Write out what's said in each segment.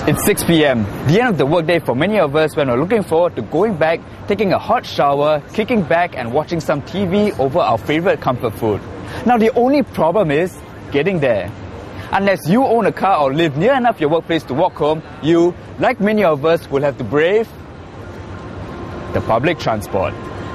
It's 6 p.m, the end of the workday for many of us when we're looking forward to going back, taking a hot shower, kicking back and watching some TV over our favorite comfort food. Now the only problem is getting there. Unless you own a car or live near enough your workplace to walk home, you, like many of us, will have to brave the public transport.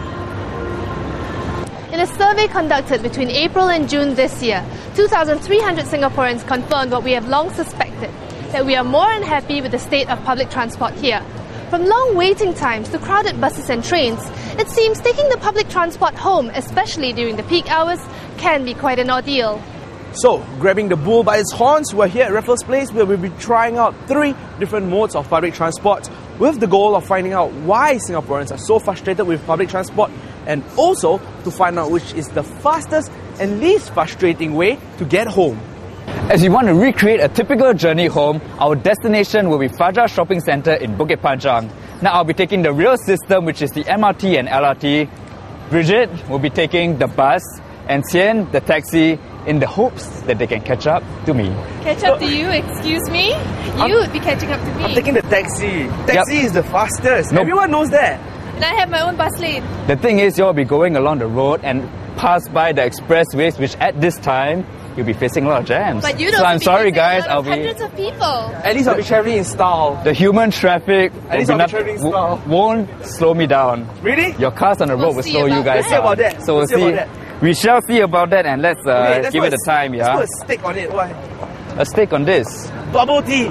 In a survey conducted between April and June this year, 2,300 Singaporeans confirmed what we have long suspected, that we are more unhappy with the state of public transport here. From long waiting times to crowded buses and trains, it seems taking the public transport home, especially during the peak hours, can be quite an ordeal. So, grabbing the bull by its horns, we're here at Raffles Place where we'll be trying out 3 different modes of public transport with the goal of finding out why Singaporeans are so frustrated with public transport and also to find out which is the fastest and least frustrating way to get home. As we want to recreate a typical journey home, our destination will be Fajar Shopping Centre in Bukit Panjang. Now I'll be taking the real system, which is the MRT and LRT. Bridget will be taking the bus and Xian the taxi in the hopes that they can catch up to me. Catch up to you? Excuse me? You would be catching up to me. I'm taking the taxi. Taxi is the fastest. Nope. Everyone knows that. And I have my own bus lane. The thing is, you'll be going along the road and pass by the expressways, which at this time, you'll be facing a lot of jams. But you don't so I'm sorry guys, I'll be... hundreds of people. At least I'll be travelling in style. The human traffic won't slow me down. Really? Your cars on the road will slow you guys down. We'll see about that. So we'll see. We shall see about that and let's give it a time, yeah? Let's put a stick on it. Why? A stick on this. Bubble tea.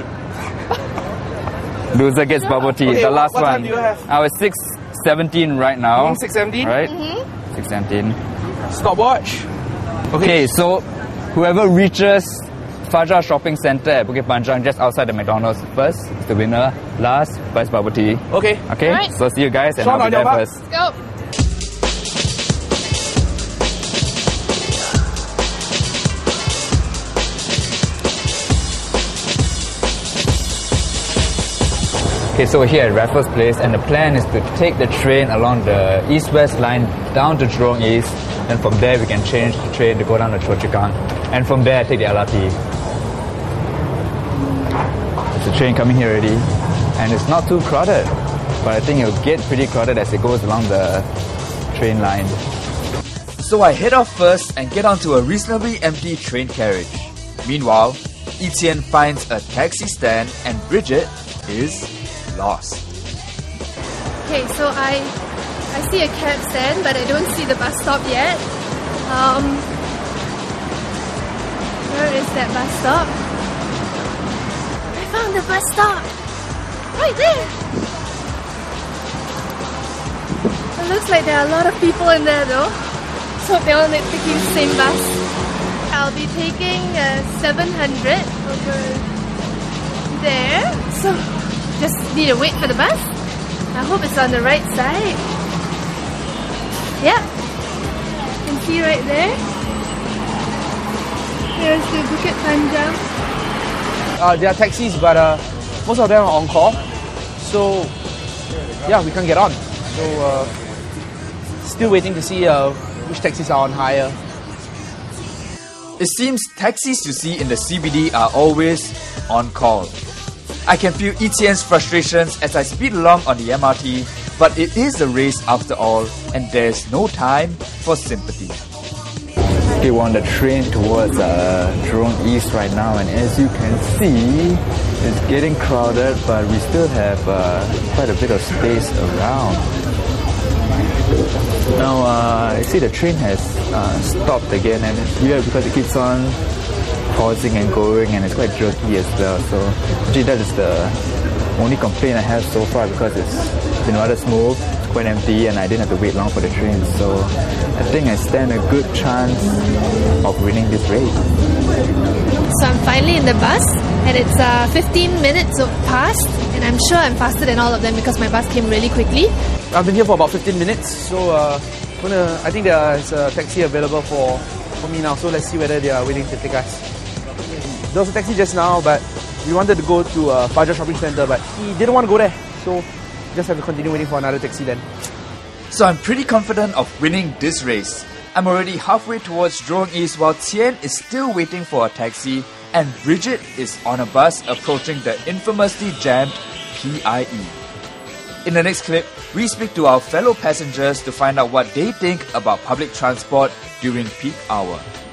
Loser gets bubble tea. Okay, the last what one. Time do you have? I was 6:17 right now. 6:17? Right? 6:17. Stopwatch. Okay, so whoever reaches Fajar Shopping Centre at Bukit Panjang just outside the McDonald's first is the winner. Last, buys bubble tea. Okay. Okay? Right. So see you guys and Sean, I'll be there on your first. Go. Okay, so we're here at Raffles Place and the plan is to take the train along the east-west line down to Jurong East, and from there we can change the train to go down to Choa Chu Kang, and from there take the LRT. There's a train coming here already and it's not too crowded, but I think it'll get pretty crowded as it goes along the train line. So I head off first and get onto a reasonably empty train carriage. Meanwhile, Etienne finds a taxi stand and Bridget is lost. Okay, so I see a cab stand, but I don't see the bus stop yet. Where is that bus stop? I found the bus stop! Right there! It looks like there are a lot of people in there though. So they're all taking the same bus. I'll be taking 700 over there. So just need to wait for the bus. I hope it's on the right side. Yeah, you can see right there. Here's the Bukit Panjang. There are taxis, but most of them are on call. So yeah, we can't get on. So still waiting to see which taxis are on hire. It seems taxis you see in the CBD are always on call. I can feel Etienne's frustrations as I speed along on the MRT, but it is a race after all, and there's no time for sympathy. Okay, we're on the train towards Jurong East right now, and as you can see, it's getting crowded, but we still have quite a bit of space around. Now, I see the train has stopped again, and it's weird because it keeps on pausing and going, and it's quite jerky as well. So actually that is the only complaint I have so far, because it's been rather smooth, quite empty, and I didn't have to wait long for the train. So I think I stand a good chance of winning this race. So I'm finally in the bus and it's 15 minutes past, and I'm sure I'm faster than all of them because my bus came really quickly. I've been here for about 15 minutes, so I think there's a taxi available for me now, so let's see whether they are willing to take us. There was a taxi just now, but we wanted to go to Fajar Shopping Centre, but he didn't want to go there, so just have to continue waiting for another taxi then. So I'm pretty confident of winning this race. I'm already halfway towards Jurong East while Tian is still waiting for a taxi, and Bridget is on a bus approaching the infamously jammed PIE. In the next clip, we speak to our fellow passengers to find out what they think about public transport during peak hour.